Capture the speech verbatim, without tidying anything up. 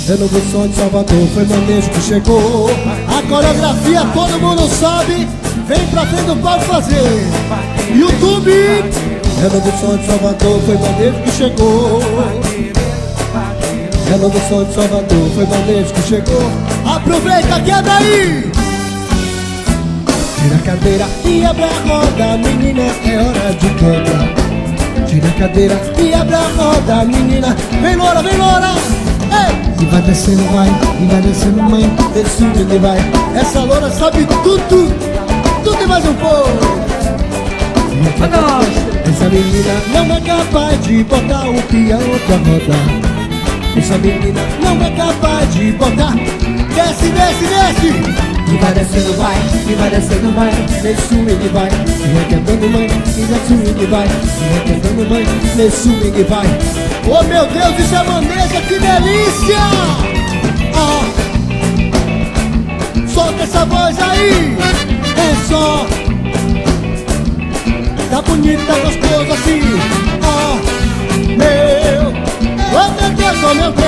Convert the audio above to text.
É novo som de Salvador, foi manejo que chegou. A coreografia todo mundo sabe. Vem pra frente do palco fazer YouTube. É novo som de Salvador, foi manejo que chegou. É novo som de Salvador, foi manejo que chegou. Aproveita, queda aí. Tira a cadeira e abre a roda, menina, é hora de quebrar. Tira a cadeira e abre a roda, menina. Vem loura, vem loura. Ei! E vai descendo, vai, e vai descendo, mãe. Descendo e vai. Essa loura sabe tudo, tudo e mais um pouco. Essa menina não é capaz de botar o peão pra rodar. Essa menina não é capaz de botar. Desce, desce, desce. E vai descendo, vai, e vai descendo, vai. Nesse swing vai, e requentando, mãe. E nesse swing vai, e requentando, mãe. Nesse swing vai. Oh meu Deus, isso é maneja, que delícia! Ah, solta essa voz aí. É só. Tá bonito, tá gostoso assim. Ah, meu, oh meu Deus, oh meu Deus.